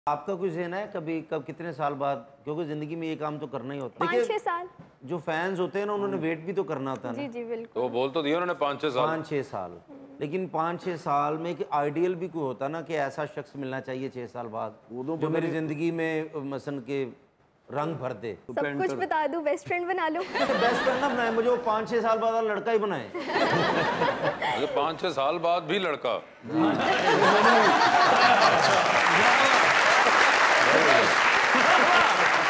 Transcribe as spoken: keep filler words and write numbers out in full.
आपका कुछ ज़हन है कभी कब कितने साल बाद, क्योंकि जिंदगी में ये काम तो करना ही होता है। पाँच छह साल जो फैंस होते हैं ना उन्होंने वेट भी तो करना होता है ना। जी जी बिल्कुल। तो वो बोल तो दिया उन्होंने पाँच छह साल पाँच छः साल लेकिन पाँच छः साल में एक आइडियल भी कोई होता ना कि ऐसा शख्स मिलना चाहिए छः साल बाद जो मेरी ज़िंदगी में मसन के रंग भर दे। सब कुछ बता दूं, बेस्ट फ्रेंड बना लो। बेस्ट फ्रेंड ना बनाए, मुझे वो पाँच छः साल बाद वाला लड़का ही बनाए। मुझे पाँच छह साल बाद भी लड़का